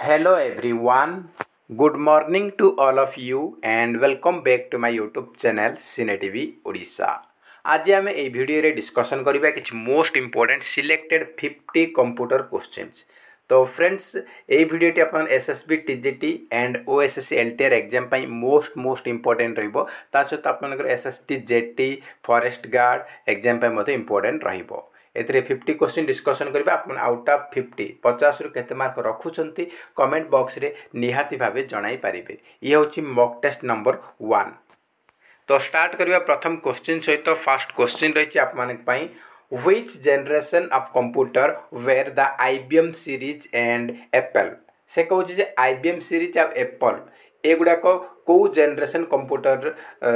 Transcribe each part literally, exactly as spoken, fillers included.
Hello everyone, good morning to all of you and welcome back to my YouTube channel Cine T V Odisha. आज आम ए video रे डिस्कशन करिबा किछ most important selected fifty computer questions. तो friends ए video टी अपन SSB TGT and OSSC LTR exam पई मोस्ट मोस्ट इम्पोर्टेंट रहइबो। ता सहित आपनकर SST JT forest guard exam पई मते इम्पोर्टेंट रहिबो। एथरे फिफ्टी क्वेश्चन डिस्कशन करबा अपन आउट ऑफ फिफ्टी पचास रु केते मार्क रखुचंती कमेंट बॉक्स रे निहाती भाबे जणाई पारिबे। ये होची मॉक टेस्ट नंबर वन। तो स्टार्ट करबा प्रथम क्वेश्चन सहित फर्स्ट क्वेश्चन रहिछि आप मानक पई which generation of computer were the IBM series and Apple. से कहूछि जे आईबीएम सीरीज आ एप्पल एगुडा को को जनरेशन कंप्यूटर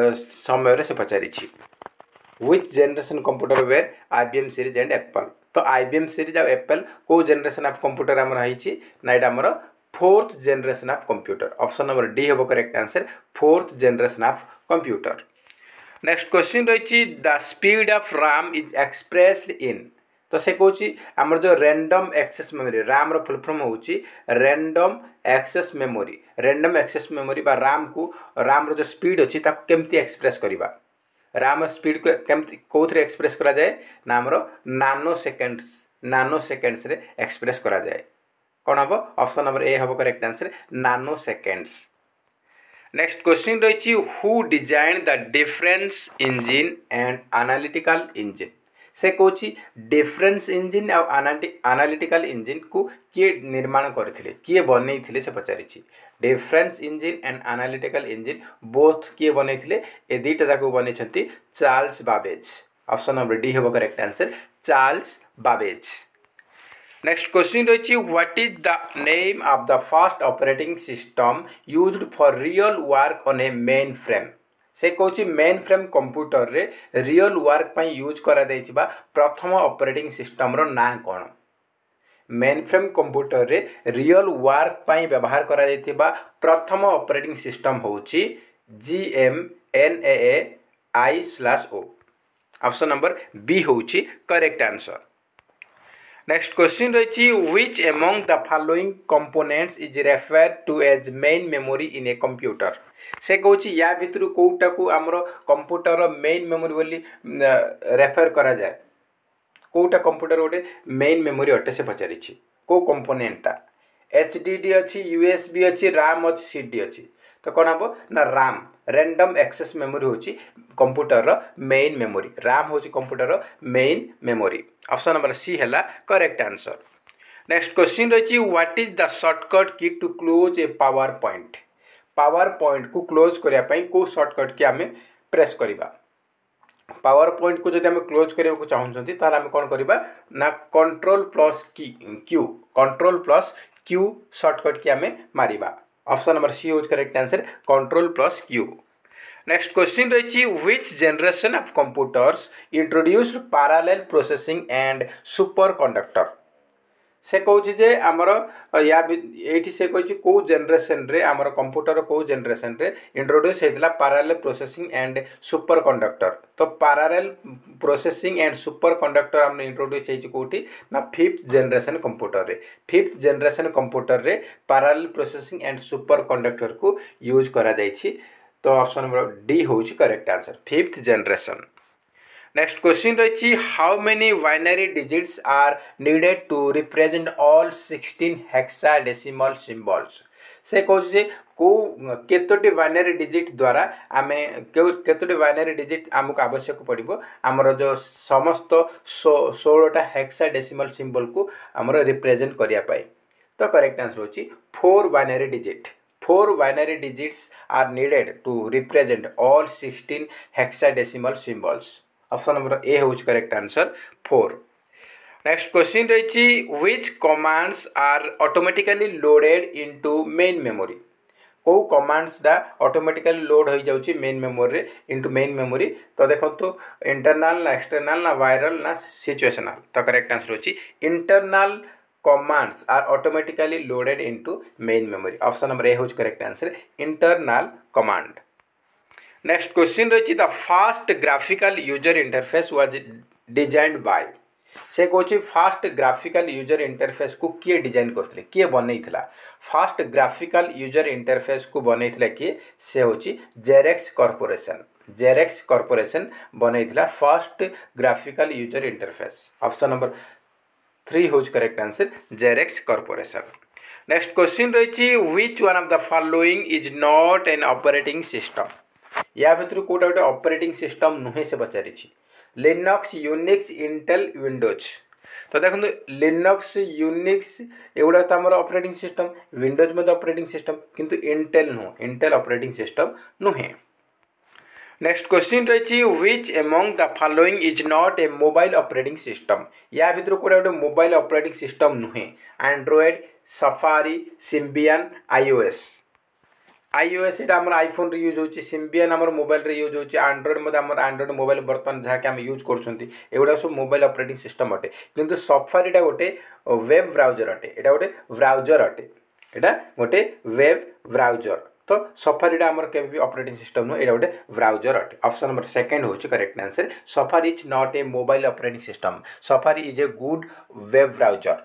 समय रे से पचारिछि। Which generation computer were I B M series and Apple? तो I B M series और Apple को generation of computer आमर आइछि ना इटा आमर fourth generation of computer। Option number D हेबो correct answer fourth generation of computer। Next question रहिछि the speed of RAM is expressed in। तो से कहूछि आमर जो रैंडम एक्सेस मेमोरी RAM रो फुल फॉर्म होछि random access memory. Random access memory बा RAM को RAM रो जो स्पीड अछि ताको केमति एक्सप्रेस करिबा। राम स्पीड को केमति कोथरे एक्सप्रेस करा जाए ना हमरो नानो सेकेंड्स नानो सेकेंड्स रे एक्सप्रेस करा जाए। कोन हबो ऑप्शन नंबर ए हबो correct answer nano seconds. Next question रहिछि who design the difference engine and analytical engine. से कहछि डिफरेंस इंजन और एनालिटिकल इंजन को किए निर्माण करथिले किए बनैथिले से पचारिछि। Difference engine and analytical engine both किए बनैथिले ए दुईटा जाको बनैछंती Charles Babbage. Option number D हेबो correct answer Charles Babbage. Next question रहिछि what is the name of the first operating system used for real work on a main frame. से कहछि मेन फ्रेम कंप्यूटर रे real work पई use करा दैछिबा प्रथम operating system रो ना कोन। मेन फ्रेम कंप्यूटर रे रियल वर्क पई व्यवहार करा दैथिबा प्रथम ऑपरेटिंग सिस्टम होछि G M N A I slash O. Option number B होछि करेक्ट आंसर। नेक्स्ट क्वेश्चन रहिछि which among the following components is referred to as main memory in a computer. से कहछि या भितरु कोउटा को हमरो कंप्यूटर मेन मेमोरी बोली refer करा जाय। कोउटा कंप्यूटर ओटे मेन मेमोरी अटे से पचारिछि को कंपोनेंटा एचडीडी अछि यूएसबी अछि रैम अछि सीडी अछि। तो कोन हबो ना रैम रैंडम एक्सेस मेमोरी होछि कंप्यूटर रो मेन मेमोरी। रैम होछि कंप्यूटर रो main memory. Option number C हैला करेक्ट आंसर। नेक्स्ट क्वेश्चन रहिछि what is the shortcut key to close a PowerPoint. Power point को क्लोज करिया पई को शॉर्टकट की हमें प्रेस करिबा। पावर पॉइंट को जदि हम क्लोज करिया को चाहउछंती तार हम कोन करिबा ना control plus key Q control plus Q shortcut key हमें मारिबा। Option number C is correct answer control plus Q. Next question रहिछि which generation of computers introduced parallel processing and superconductor. से कहछि जे हमर या एठी से कहछि को जनरेशन रे हमर कंप्यूटर को जनरेशन रे इंट्रोड्यूस हेतला parallel processing and superconductor. तो parallel processing and superconductor हमने इंट्रोड्यूस हेछि कोठी ना फिफ्थ जनरेशन कंप्यूटर रे। फिफ्थ जनरेशन कंप्यूटर रे parallel processing and superconductor को यूज करा जायछि। तो ऑप्शन नंबर डी होछि correct answer fifth generation. Next question रहिछि how many binary digits are needed to represent all sixteen hexadecimal symbols. से कहछि को केतोटी बाइनरी डिजिट द्वारा आमे केतोटी बाइनरी डिजिट हमको आवश्यक पड़िबो हमर जो समस्त सोलह टा हेक्साडेसिमल सिंबल को हमर रिप्रेजेंट करिया पाई। तो करेक्ट आंसर होछि four binary digit. Four binary digits are needed to represent all sixteen hexadecimal symbols. Option number A is correct answer four. Next question रहिछि which commands are automatically loaded into main memory। को commands दा automatically load हो जाउछि main memory रे into main memory। तो देखंतु internal ना external ना viral ना situational। तो correct answer होछि internal commands are automatically loaded into main memory। option number A is correct answer internal command। next question रहिछि the first graphical user interface was designed by। से कौन fast graphical user interface को किए design करते किए बनईला fast graphical user interface को बनईला किए से हूँ जेरेक्स कॉर्पोरेशन जेरेक्स कॉर्पोरेशन बनईला fast graphical user interface option number three हूँ correct answer Xerox corporation. Next question रही which one of the following is not an operating system या भितर कोटा गोटे ऑपरेटिंग सिस्टम नुहे से पचारि लिनक्स यूनिक्स इंटेल विंडोज तो देखो लिनक्स यूनिक्स एगुड़ा तो आम ऑपरेटिंग सिस्टम विंडोज में ऑपरेटिंग सिस्टम किंतु इंटेल नुह इंटेल ऑपरेटिंग सिस्टम नुहे। नेक्स्ट क्वेश्चन रही which among the following is not a mobile operating system या भितर कोटा गोटे मोबाइल ऑपरेटिंग सिस्टम नुहे Android Safari Symbian iOS iOS ये आम आईफोन रे यूज होची सिम्बियन आम मोबाइल रे यूज होची एंड्रॉयड मध्य आम एंड्रॉयड मोबाइल बर्तमान जहाँकि आम यूज करुँच सब मोबाइल ऑपरेटिंग सिस्टम अटे किंतु सफारीटा गोटे वेब ब्राउजर अटे यहाँ गोटे ब्राउजर अटे यहाँ गोटे वेब ब्राउजर तो सफारीटा आमर के भी ऑपरेटिंग सिस्टम नुह यहाँ गोटे ब्राउजर अटे ऑप्शन नंबर सेकंड होची correct answer Safari is not a mobile operating system Safari is a good web browser.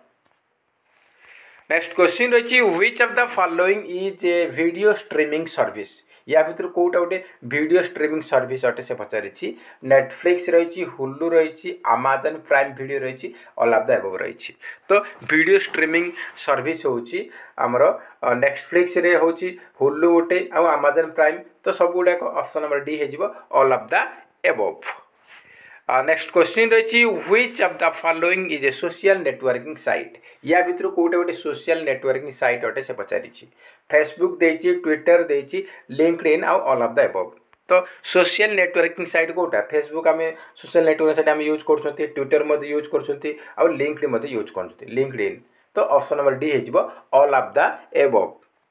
Next question रही which of the following is a video streaming service या भितर कोटा गोटे वीडियो स्ट्रीमिंग सर्विस अटे से पचारि Netflix रही Hulu रही Amazon Prime Video रही ऑल ऑफ द अबव रही तो वीडियो स्ट्रीमिंग सर्विस होची आमर नेटफ्लिक्स रे होची हुलु गोटे आ अमेजन प्राइम तो सब गुड़ाक ऑप्शन नंबर डी हो all of the above. Next question रही which of the following is a social networking site या भितर कोटे गोटे सोशल नेटवर्किंग साइट अटे से पचारि फेसबुक देछि ट्विटर देछि लिंक्डइन आउ ऑल ऑफ द अबव तो सोशल नेटवर्किंग साइट कोटा फेसबुक आम सोशल नेटवर्किंग साइट आम यूज कर ट्विटर मध्य यूज कर लिंक्डइन मध्य यूज कर लिंक्डइन तो ऑप्शन नंबर डी हो all of the above.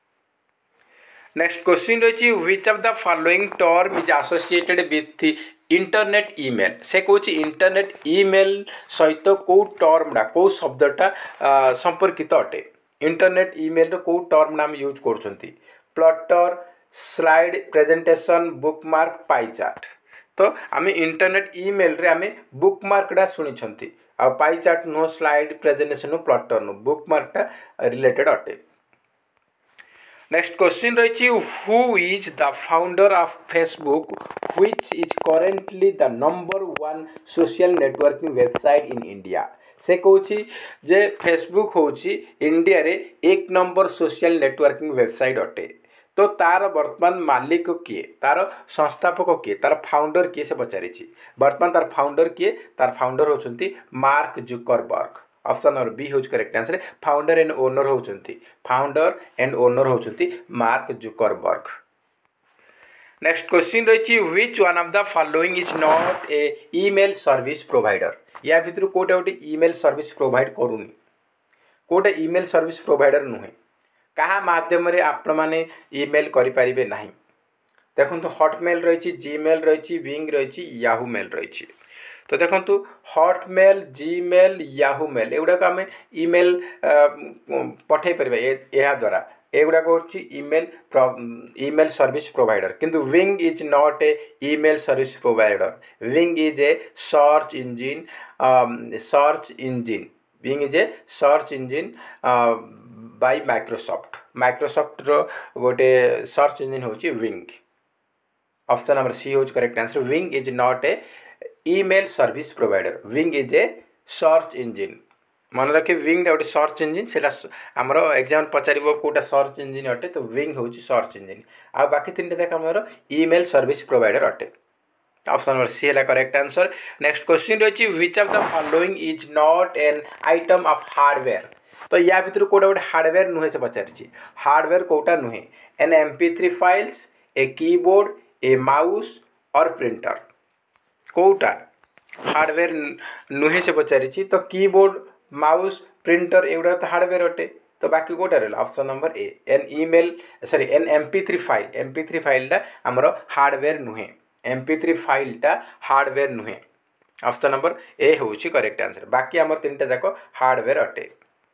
Next question रही which of the following term is associated with internet email से कौन इंटरनेट ईमेल सहित कौ टर्मटा कौ शब्दटा संपर्कित अटे इंटरनेट ईमेल रो कौ टर्म नाम यूज कर plotter slide presentation bookmark pie chart तो आम इंटरनेट ईमेल रे आम बुकमार्कटा शुणी आ पाई चार्ट नुह स्लाइड प्रेजेंटेशन नु प्लटर नु बुकमार्कटा रिलेटेड अटे। नेक्स्ट क्वेश्चन रही who is the founder of Facebook which is currently the number one social networking website in India से कौन जे फेसबुक होची इंडिया रे एक नंबर सोशल नेटवर्किंग वेबसाइट अटे तो तार वर्तमान मालिक किए तार संस्थापक किए तार फाउंडर किए से पचारि वर्तमान तार फाउंडर किए तार फाउंडर होचंती Mark Zuckerberg option number B हूँ correct answer founder and owner होचंती फाउंडर एंड ओनर होचंती मार्क जुकरबर्ग। नेक्स्ट क्वेश्चन रही which one of the following is not a email service provider या भितर कोटे गोटे ईमेल सर्विस प्रोवाइड करूनी कोटे email service provider नुहे क्या माध्यम आपण मैंने ईमेल करें ना देखो तो हॉटमेल रही जीमेल रही विंग रही याहू मेल रही तो देखो हॉटमेल जीमेल याहू मेल एगुड़ाक आम ईमेल पठे पारे या द्वारा एगुड़ाक हूँ ईमेल ईमेल सर्विस प्रोवाइडर किंतु Bing is not a email service provider Bing is a search engine search engine Bing is a search engine by Microsoft Microsoft रो गोटे सर्च इंजिन होची विंग ऑप्शन नंबर सी होची correct answer Bing is not a email service provider Bing is a search engine मन रखे wing गोटे search engine से आमर exam पचार कौटा सर्च इंजिन अटे तो विंग हूँ सर्च इंजिन आ बाकी तीन टा आमर ईमेल सर्विस प्रोवाइडर अटे ऑप्शन नंबर सी है करेक्ट आंसर। नेक्स्ट क्वेश्चन रही which of the following is not an item of hardware तो या भितर कौटा गोटे हार्डवेयर नुहे से पचारि हार्डवेयर कौटा नुहे an M P three files a keyboard a mouse or printer कौटा हार्डवेयर नुहे से पचारि तो कीबोर्ड माउस प्रिंटर एगुड़ा तो हार्डवेयर अटे तो बाकी कौटा रहा option number A an email sorry an M P three file M P three फाइलटा आमर हार्डवेयर नुहे एम पी थ्री फाइलटा हार्डवेयर नुहे ऑप्शन नंबर ए हूँ करेक्ट आंसर बाकी आमर तीन टा जाक हार्डवेयर अटे।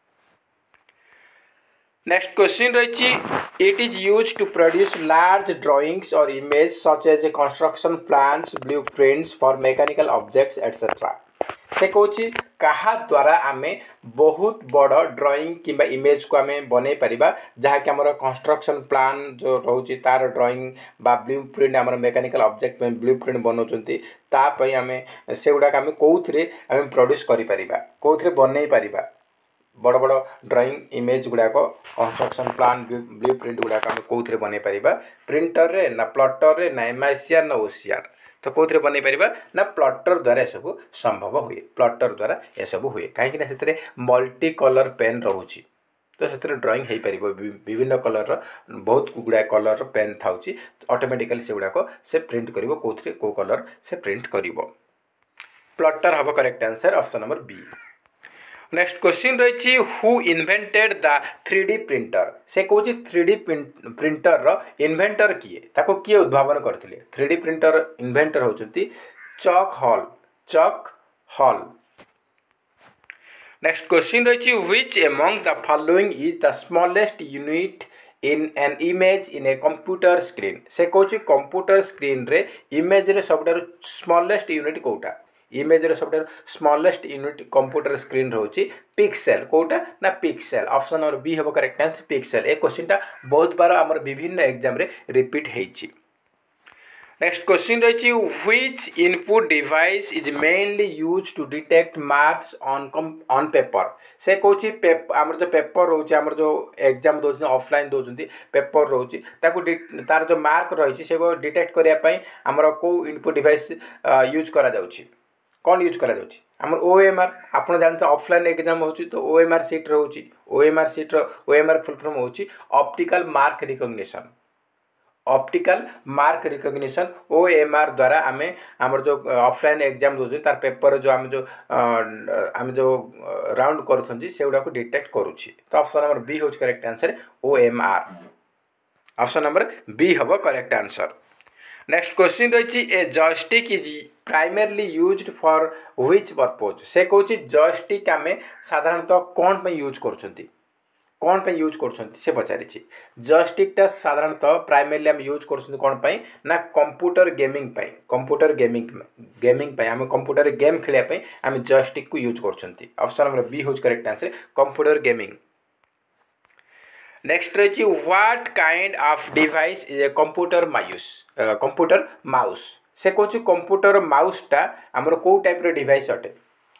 नेक्स्ट क्वेश्चन रही it is use to produce large drawings or image such as a construction plans blueprints for mechanical objects et cetera से कहूँ कहा द्वारा आम बहुत बड़ ड्राइंग किंबा इमेज को आम बन पारिबा जहाँकि आमर कंस्ट्रक्शन प्लान जो रोचे तार ड्राइंग बा ब्लू प्रिंट आम मेकानिकल ऑब्जेक्ट में ब्लू प्रिंट बनाऊँच तापाई आम से गुड़ाक आम कौन आम प्रोड्यूस करिपरिबा कौन बन पारिबा बड़ बड़ ड्राइंग इमेज गुड़ाक कंस्ट्रक्शन प्लान ब्लू प्रिंट गुड़ाक आम कौन बन पारिबा प्रिंटर रे ना प्लटर रे ना एमआईसीआर ना ओसीआर तो कौन बन पारिबा ना प्लटर द्वारा सब संभव हुए प्लटर द्वारा यह सब हुए कहीं से मल्टी कलर पेन रोचे तो से ड्राइंग हो पार विभिन्न कलर बहुत गुड़ा कलर पेन था ऑटोमेटिकली से गुड़ाक से प्रिंट कर कौन कौ कलर से प्रिंट कर प्लटर हम correct answer option number B. Next question रही who invented the three D printer से कौन थ्री डी प्रिंटर रो इन्वेंटर किए ताको किए उद्भावन करथिले थ्री डी प्रिंटर इन्वेंटर होचंती Chuck Hull Chuck Hull. Next question रही which among the following is the smallest unit in an image in a computer screen से कौन कंप्यूटर स्क्रीन रे इमेज रे सबटार स्मॉलेस्ट यूनिट कोटा इमेज रे सबटार स्मॉलेस्ट यूनिट कंप्यूटर स्क्रीन रोची पिक्सेल कोटा ना पिक्सेल ऑप्शन नंबर बी हम करेक्ट आंसर पिक्सेल ए क्वेश्चन टा बहुत बार आमर विभिन्न एग्जाम रे रिपीट हेची। नेक्स्ट क्वेश्चन रही which input device is mainly use to detect marks on on paper से कौन पेपर आमर जो पेपर रोचे आमर जो एग्जाम दौरान ऑफलाइन दौरान पेपर रोचे ताको तार जो मार्क रही से डिटेक्ट करने आमर को इनपुट डिवाइस यूज करा जाउची कौन यूज करा जाउची आमर ओएमआर आपन जानते ऑफलाइन एग्जाम होची तो ओएमआर सीट रोची ओएमआर सीट रो ओएमआर फुल फॉर्म होची optical mark recognition optical mark recognition OMR द्वारा आम आमर जो ऑफलाइन एग्जाम दौर तार पेपर जो आम जो आम जो राउंड करूँ से गुड़ा डिटेक्ट करुच्छी तो ऑप्शन नंबर बी हूँ correct answer OMR option number B हम करेक्ट आंसर। नेक्स्ट क्वेश्चन रही a joystick is primarily used for which purpose से कौन जॉयस्टिक आम साधारणतः कौन पे यूज कर कौन पे यूज कर से पचारि जॉयस्टिकटा साधारणतः प्राइमरली आम यूज कर कौन पे ना कंप्यूटर गेमिंग पे कंप्यूटर गेमिंग गेमिंग पे आम कंप्यूटर गेम खेलने आम जॉयस्टिक को यूज कर ऑप्शन नंबर बी हूँ correct answer computer gaming. Next रही what kind of device is a computer mouse computer mouse से कौन कंप्यूटर माउसटा आमर कौ टाइप डिवाइस अटे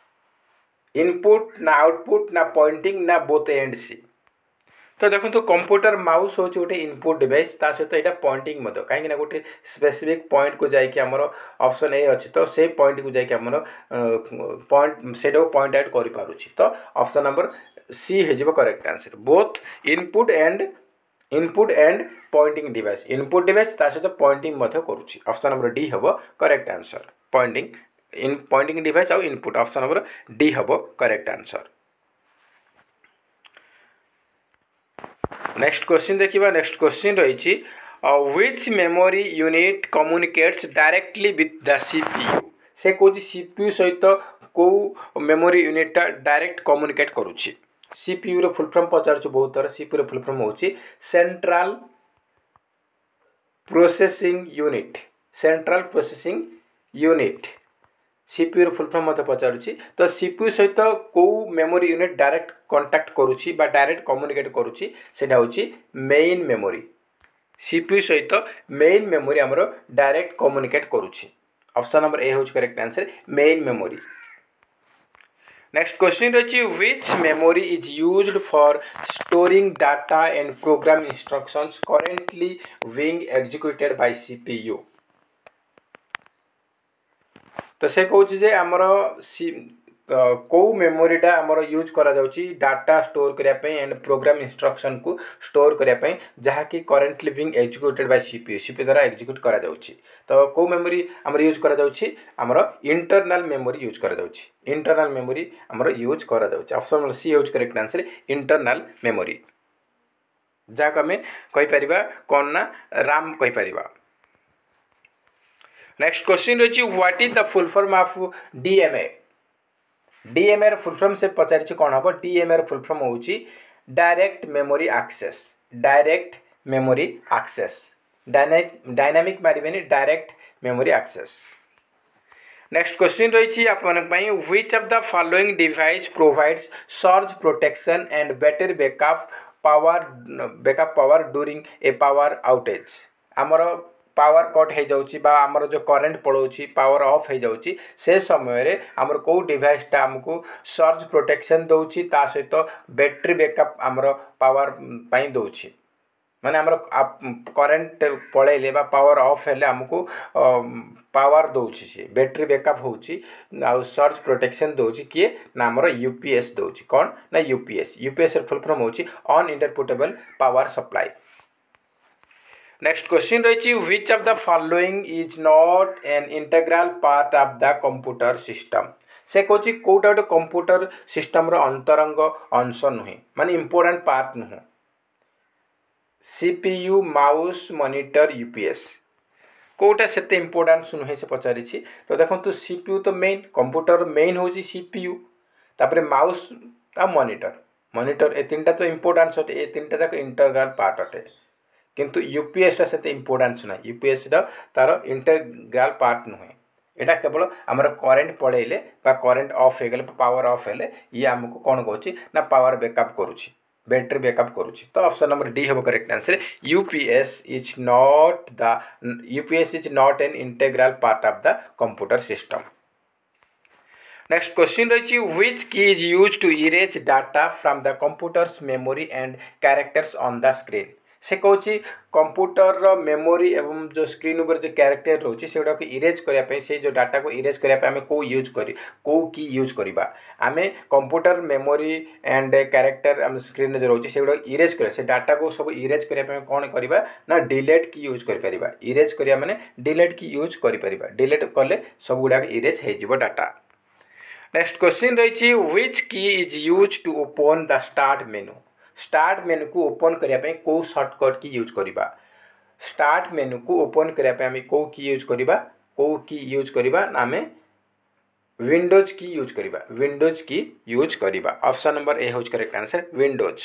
इनपुट ना आउटपुट ना पॉइंटिंग ना बोथ एंड सी तो देखो तो कंप्यूटर माउस हूँ गोटे इनपुट डिवाइस ता सहित यहाँ पॉइंटिंग कहीं गोटे स्पेसिफिक पॉइंट को जाकि आमर ऑप्शन ए अच्छी तो से पॉइंट को जाकि आमर पॉइंट से पॉइंट आउट कर पारुछि तो ऑप्शन नंबर सी हो correct answer both input and input and pointing device input device ता सहित पॉइंटिंग करुच्ची ऑप्शन नंबर डी हम correct answer pointing in pointing device आउ इनपुट ऑप्शन नंबर डी हम करेक्ट आंसर। नेक्स्ट क्वेश्चन देखिबा next question रही which memory unit communicates directly with the CPU से कौन सीपीयू सहित को मेमोरी यूनिटा डायरेक्ट कम्युनिकेट करुच्ची सीपीयू रो फुल फॉर्म पचार बहुत थर सीपीयू रो फुल फॉर्म होची central processing unit central processing unit CPU रो फुल फॉर्म मत पचारुची तो सीपीयू सहित को मेमोरी यूनिट डायरेक्ट कांटेक्ट करुची बा डायरेक्ट कम्युनिकेट करुची सेटा होची मेन मेमोरी सीपीयू सहित मेन मेमोरी हमरो डायरेक्ट कम्युनिकेट करुची ऑप्शन नंबर ए होची correct answer main memory. Next question रही which memory is used for storing data and program instructions currently being executed by CPU तो से कौच जे आमर सी कौ मेमोरीटा आमर यूज करा जाउची डाटा स्टोर करिया पे एंड प्रोग्राम इंस्ट्रक्शन को स्टोर करिया पे जहा कि currently being executed by CPU CPU द्वारा एग्जीक्यूट करा जाउची तो कौ मेमोरी आमर यूज करा जाउची आमर इंटरनल मेमोरी यूज करा जाउची इंटरनल मेमोरी आमर यूज करा जाउची option number C use correct answer internal memory जहा हमें कहि परिबा कोन ना राम कहि परिबा। नेक्स्ट क्वेश्चन रही what is the full form of DMA DMA र फुल फॉर्म से पचारि कौन हम डीएमए र फुल फॉर्म होची direct memory access direct memory access dynamic मारिबेनी direct memory access. Next question रही which of the following device provides surge protection and battery backup power backup power during a power outage आमर power cut हो जाउची बा आमर जो current पड़ोची power of हो जाउची से समय रे आमर को डिवाइसटा आमको सर्ज प्रोटेक्शन दउची ता सहित बैटरी बैकअप आमर पावर पाई दउची माने आमर करंट पळेले बा पावर ऑफ हेले हमको पावर दउची से बैटरी बैकअप होउची आ सर्ज प्रोटेक्शन दउची किए ना आमर यूपीएस दउची कोन ना यूपीएस यूपीएस र फुल फॉर्म होउची uninterpretable power supply. Next question रही which of the following is not an integral part of the computer system से कहूँ कौटा गोटे कंप्यूटर सिस्टम रो अंतरंग अंश नुहे माने इंपोर्टेंट पार्ट नुह सीपीयू माउस मॉनिटर यूपीएस कौटा सेते इंपोर्टेंट नुहे से पचारि तो देखो सीपीयू तो मेन कंप्यूटर मेन हूँ सीपीयू तापर माउस आ मॉनिटर मॉनिटर ए तीन टा तो इंपोर्टेंट अटे ए तीन टा जाक इंटीग्रल पार्ट अटे किंतु यूपीएस टा सेते इंपोर्टेंस ना यूपीएस टा तार इंटीग्रल पार्ट नुहे एटा केवल आमर करेंट पड़ेले बा करेंट ऑफ हो गले पावर ऑफ हेले ये हमको कौन कहूँ ना पावर बैकअप करुछि बैटरी बैकअप करुछि तो ऑप्शन नंबर डी हम correct answer UPS is not the UPS is not an integral part of the computer system. Next question रही which key is used to erase data from the computer's memory and characters on the screen से कहूँ computer रो memory एवं जो screen ऊपर जो character रोचे से गुड़ा इरेज करने से जो डाटा को इरेज करने आम को यूज कर को की यूज करवा आम कंप्यूटर मेमोरी एंड कैरेक्टर आम स्क्रीन जो रोचे से गुड़ा इरेज कर से डाटा को सब इरेज करने कौन करवा ना डिलीट की यूज कर इरेज करिया माने डिलीट की यूज कर डिलीट कले सब गुड़ा इरेज हो डाटा। नेक्स्ट क्वेश्चन रही which key is use to open the start menu start menu को ओपन करने को शॉर्टकट की यूज करवा स्टार्ट मेनू को ओपन करने को की यूज करवा को की यूज करवा आम विंडोज की यूज करवा विंडोज की यूज करवा ऑप्शन नंबर ए हूँ correct answer Windows.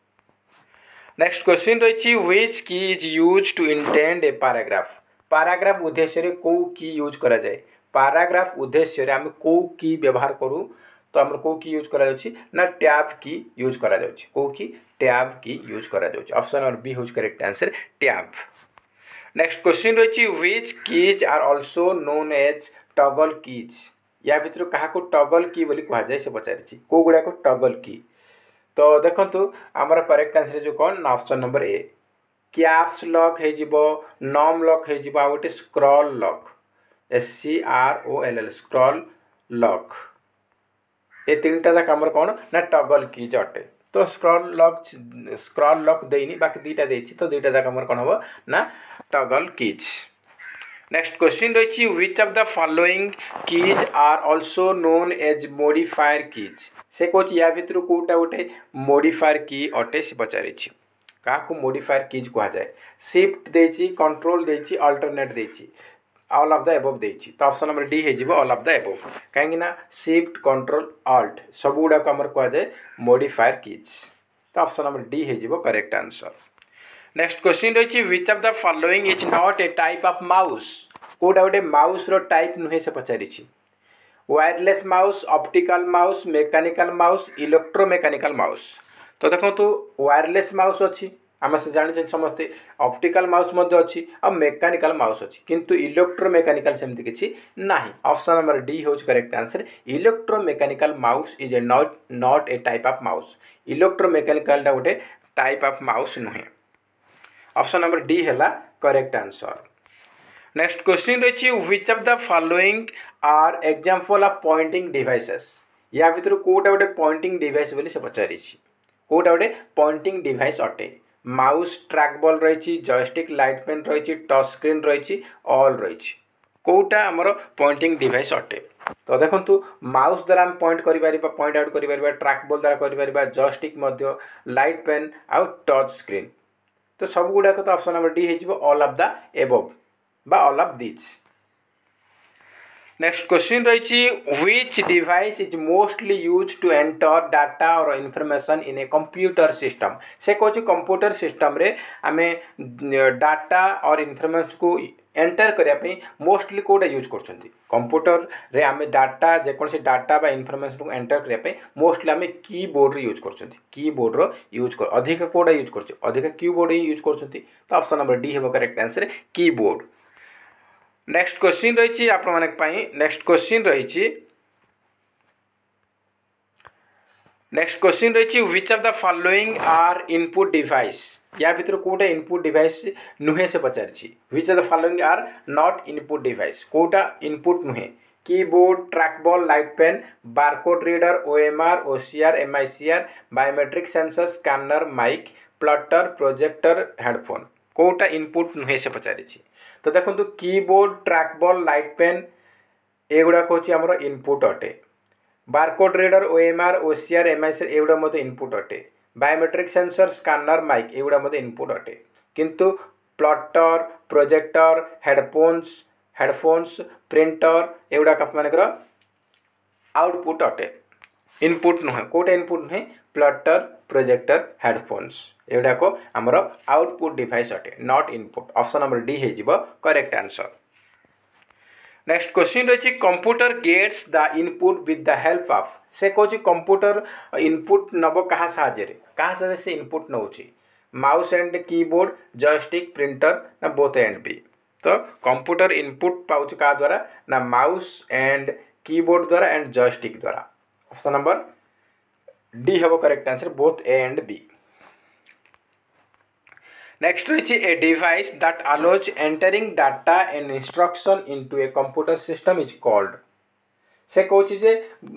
Next question रही which key is use to intend a paragraph paragraph उद्देश्य को की यूज करा जाए पैराग्राफ उद्देश्य आम को की व्यवहार करूँ तो आम को की यूज करा जाउछि ना टैब की यूज करा जाउछि को की टैब की यूज करा जाउछि ऑप्शन नंबर बी होज correct answer tab. Next question रही which keys are also known as toggle keys या भितर कहा को टॉगल की बोली कहा जाए से पचारि को गुडा को टॉगल की तो देखंतु हमर करेक्ट आंसर जो कोन ना option number A caps lock हे जिवो नॉम लॉक हे जिवो आ गोटे scroll lock S C R O L L scroll lock ये तीन टा जाक हमर कौन ना टॉगल कीज अटे तो स्क्रॉल लॉक स्क्रॉल लॉक देनी बाकी दुईटा देछि तो दुईटा जाक हमर कौन हबो ना टॉगल कीज। नेक्स्ट क्वेश्चन रही which of the following keys are also known as modifier keys से कहूँ या भितर कोटा गोटे मॉडिफायर की अटे से पचारि क्या मॉडिफायर कीज कह जाए शिफ्ट देछि कंट्रोल देछि अल्टरनेट देछि ऑल ऑफ द एबव देछि तो ऑप्शन नंबर डी हो ऑल ऑफ द एबव कहीं शिफ्ट कंट्रोल अल्ट सब गुड़ा को कह जाए मॉडिफायर कीज तो ऑप्शन नंबर डी हो करेक्ट आंसर। नेक्स्ट क्वेश्चन रही which of the following is not a type of mouse कोटा गोटे माउस रो टाइप नुहे से पचारि wireless mouse optical mouse mechanical mouse electromechanical mouse तो देखो तो वायरलेस माउस अच्छी आम से जानी समस्ते ऑप्टिकल माउस अच्छी और मेकानिकल माउस अच्छी किंतु इलेक्ट्रोमेकानिकल सेमती किसी ना ऑप्शन नंबर डी हूँ correct answer electromechanical mouse is a not not a type of mouse electromechanical गोटे टाइप ऑफ माउस नुहे ऑप्शन नंबर डी है करेक्ट आंसर। नेक्स्ट क्वेश्चन रही which of the following are example of pointing devices या भितर कोटा गोटे pointing device बोली से पचारि कोटा गोटे पॉइंटिंग डिवाइस अटे माउस ट्रैक बॉल रही जॉयस्टिक लाइट पेन रही टच स्क्रीन रही ऑल रही कोटा आमर पॉइंटिंग डिवाइस अटे तो देखो माउस द्वारा आम पॉइंट कर पॉइंट आउट कर ट्रैक बॉल द्वारा कर जॉयस्टिक लाइट पेन आउ टच स्क्रीन तो सब गुड़ाक तो ऑप्शन नंबर डी हो ऑल ऑफ द एबव बा all of this. Next question रही which device is mostly use to enter data और information in a computer system से कहूँ कंप्यूटर सिस्टम रे आमे डाटा और इनफॉरमेशन को एंटर करने मोस्टली कोटा यूज कर कंप्यूटर रे आम डाटा जेकोसी डाटा बा इनफॉरमेशन को एंटर करने मोस्टली आम कीबोर्ड रे यूज कर कीबोर्ड रो यूज कर अधिक कोटा यूज कर अधिक कीबोर्ड ही यूज कर तो ऑप्शन नंबर डी हेबो correct answer keyboard. Next question रही आप नेक्स्ट क्वेश्चन रही नेक्स्ट क्वेश्चन रही which of the following are input device या भीतर कोटा इनपुट डिवाइस नुहे से पचारि which of the following are not input device कोटा इनपुट नुहे keyboard trackball light pen barcode reader OMR OCR MICR biometric sensor scanner mic plotter projector headphone कोटा input नुहे से पचारि तो देखो कीबोर्ड ट्रैकबॉल लाइट पेन एगुड़ा हूँ आम इनपुट अटे barcode reader OMR OCR MICR एगुड़ा मत इनपुट अटे बायोमेट्रिक सेंसर स्कैनर माइक एगुड़ा मत इनपुट अटे किंतु plotter projector headphones headphones printer एगुड़ा मानकर आउटपुट अटे इनपुट नुहे कोटा इनपुट नुहे प्लॉटर प्रोजेक्टर हेडफोन्स एगुड़ा को आमर आउटपुट डिवाइस अटे not input option number D हो करेक्ट आंसर। नेक्स्ट क्वेश्चन रही computer gets the input with the help of से कौन कंप्यूटर इनपुट नब क्या साहाଯ୍य क्या साहाଯ୍य से इनपुट नौ mouse and keyboard joystick printer ना बोथ एंड बी तो कंप्यूटर इनपुट पाउच क्या द्वारा ना माउस एंड कीबोर्ड द्वारा एंड जॉयस्टिक द्वारा ऑप्शन नंबर डी हेबो correct answer both A and B. Next रही a device that allows entering data and instruction into a computer system is called से कौच जे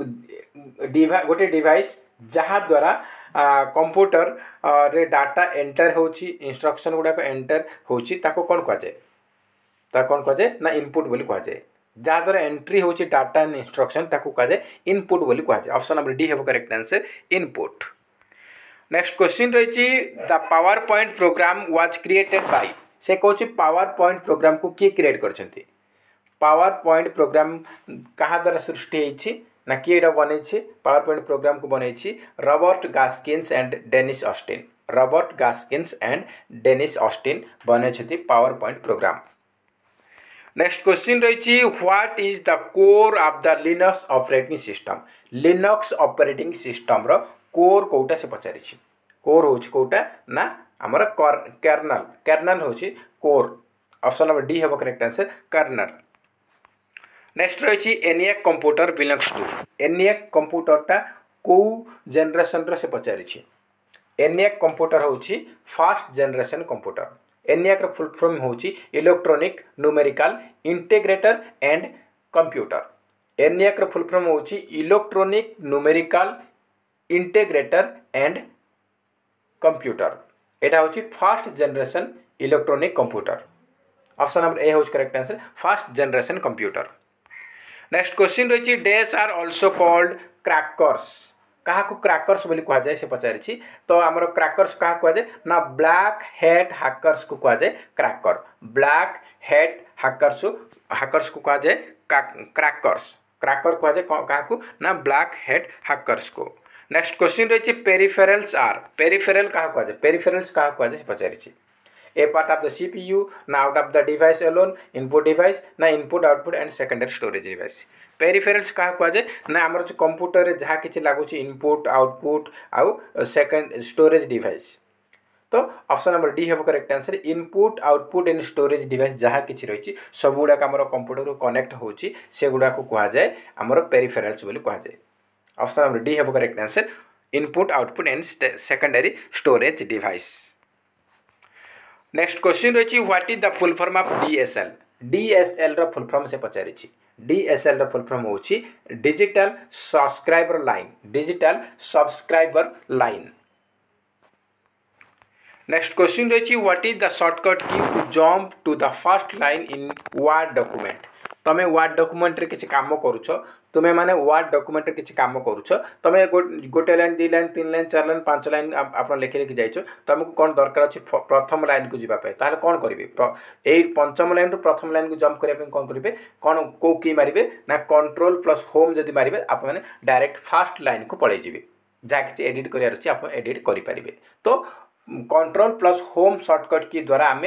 गोटे डिवाइस जहाँ द्वारा कंप्यूटर रे डाटा एंटर होची इंस्ट्रक्शन गुड़ाक एंटर होची ताको कौन कह जाए ता कौन कह जाए ना इनपुट बोली कह जाए जहाँ द्वारा एंट्री होची डाटा एंड इंस्ट्रक्शन ताको कह जाए इनपुट बोली कह जाए ऑप्शन नंबर डी हेबो correct answer input. Next question रही the PowerPoint program was created by से कौन पावर पॉइंट प्रोग्राम को किए क्रिएट कर पावर पॉइंट प्रोग्राम कहाँ द्वारा सृष्टि होती ना किए बनई पावर पॉइंट प्रोग्राम को बनई Robert Gaskins and Dennis Austin Robert Gaskins and Dennis Austin बनई PowerPoint program. Next question रही what is the core of the Linux operating system Linux operating system रो कोर कोटा से पचारि core हूँ कोटा ना आमर कर्नल कर्नल हूँ कोर ऑप्शन नंबर डी हेबो करेक्ट आंसर कर्नल। नेक्स्ट रही ENIAC computer belongs to ENIAC कंप्यूटरटा कौ जेनरेशन से पचारि एनियाक कंप्यूटर हूँ fast generation computer ENIAC full form हूँ electronic numerical integrator and computer ENIAC full form हूँ electronic numerical integrator and computer एटा हूँ first generation electronic computer option number A हूँ correct answer first generation computer. Next question रही these are also called crackers क्या को crackers बोली कह जाए से पचारि तो आमर क्रैकर्स क्या कह जाए ना ब्लैक हैट हैकर्स को कह जाए cracker black hat hackers hackers को कह जाए क्रैकर्स क्रैकर कह जाए क्या ना ब्लैक हैट हैकर्स को। नेक्स्ट क्वेश्चन रही पेरिफेरल्स आर पेरिफेरल क्या कह जाए पेरिफेरल्स क्या कह जाए पचारि a part of the CPU ना out of the device alone input device ना input output and secondary storage device peripherals क्या कह जाए ना आमर जो कंप्यूटर जहाँ किसी लगुच इनपुट आउटपुट आउ सेकेंड स्टोरेज डिवाइस तो ऑप्शन नंबर डी हेबो correct answer input output and storage device जहाँ किसी रही सब गुड़ाक आम कंप्यूटर को कनेक्ट होची से गुड़ाक कह जाए आमर पेरिफेरल्स बोली कह जाए ऑप्शन नंबर डी हेबो correct answer input output and secondary storage device. Next question रही what is the full form of DSL DSL रो फुल फॉर्म से पचारि डीएसएल रो फुल फॉर्म होची digital subscriber line digital subscriber line. Next question रही what is the shortcut key to jump to the first line in word document तमें word document रे किसी काम करुछ तुम्हें माने वर्ड डॉक्यूमेंट रे किसी काम करुछ तमें गोटे लाइन दी लाइन तीन लाइन चार लाइन पांच लाइन आप लिखि लिखि जाइछ तुमको कौन दरकार अच्छे प्रथम लाइन को जावाई ताहले कौन करेंगे यही पंचम लाइन रु प्रथम लाइन को जंप करने कौन करेंगे कौन कौ की मारे ना कंट्रोल प्लस होम जदि मारे आप डायरेक्ट फास्ट लाइन को पलि जाए जहाँ किसी एडिट करार अच्छे आप एडिट करेंगे तो कंट्रोल प्लस होम शॉर्टकट की द्वारा आम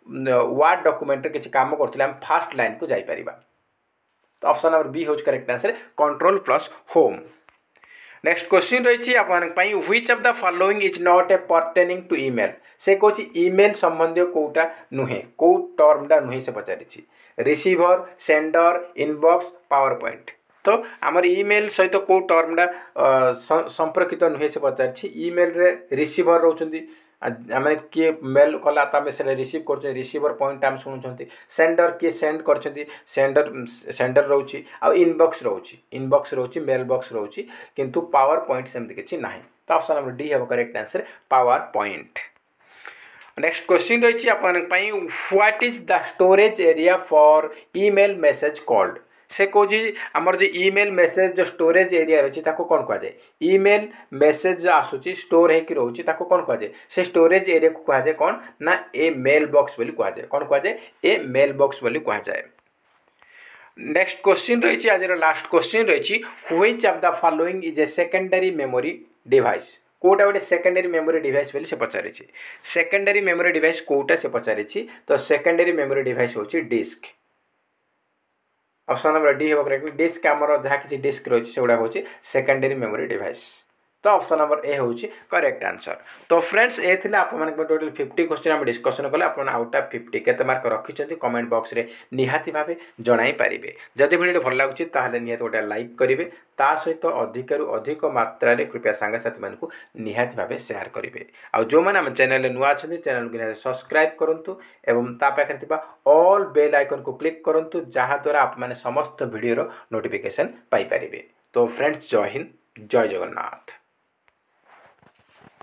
वार्ड डॉक्यूमेंट किसी काम करते आम फास्ट लाइन को जापर। तो ऑप्शन नंबर बी हूँ correct answer control plus home. Next question रही आपंपाई which of the following is not a pertaining to email. से कौन ईमेल संबंधी कौटा नुहे कौ टर्मटा नुहे से पचारि receiver sender inbox PowerPoint. तो आमर ईमेल सहित तो कौ टर्मटा संपर्कित नुहे से पचारि ईमेल रे रिसीवर रोचंती आम किए मेल कला आम से रिसीव कर रिसीवर पॉइंट आम शुणुं सेंडर किए सेंड कर सेंडर सेंडर रोची आ इनबॉक्स रोची इनबॉक्स रोची मेल बॉक्स रोची किंतु पावर पॉइंट सेमती किसी ना। तो ऑप्शन नंबर डी है correct answer power point. Next question रही आपंपाई what is the storage area for email message called. से कौन आमर जो ईमेल मेसेज जो स्टोरेज एरिया रही कौन कहुए ईमेल मेसेज जो आसूची स्टोर होकर रोचे कौन कहुए से स्टोरेज एरिया को कहुए कौन ना ए मेल बॉक्स बोली कहुए कौन कहुए ए मेल बॉक्स बोली कहुए। नेक्स्ट क्वेश्चन रही आज लास्ट क्वेश्चन रही which of the following is a secondary memory device. कोटा गोटे सेकेंडरी मेमोरी डिवाइस बोली से पचारि सेकेंडरी मेमोरी डिवाइस कोटा से पचारि। तो सेकेंडरी मेमोरी डिवाइस होची डिस्क। ऑप्शन नंबर डी है करेक्ट डिस्क आमर जहाँ किसी डिस्क रही है हूँ सेकेंडरी मेमोरी डिवाइस। तो ऑप्शन नंबर ए हूँ करेक्ट आंसर। तो फ्रेंड्स ये थे आप टोटल फिफ्टी क्वेश्चन आम डिस्कसन कले आप आउट ऑफ फिफ्टी केते मार्क रखिंट कमेंट बॉक्स रे निहाती भाव जन पारे। जदि वीडियो भल लगुच ताहले निहाती गोटे लाइक करेंगे ता सहित अधिकरू अधिक मात्रा कृपया सांगसाथी मानक निहाती भाव सेयार करेंगे। आ जो मैंने आम चैनल नुआ अच्छा चैनल को सब्सक्राइब करूँ एवं ता पाखे ऑल बेल आइकन को क्लिक करूँ जहाँद्वारा आप समस्त वीडियो नोटिफिकेशन पाइपर। तो फ्रेंड्स जय हिंद जय जगन्नाथ।